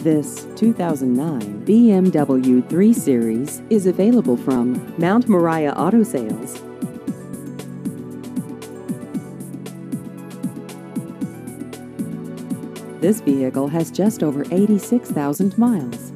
This 2009 BMW 3 Series is available from Mount Moriah Auto Sales. This vehicle has just over 86,000 miles.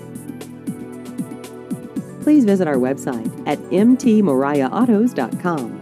Please visit our website at mtmoriahautos.com.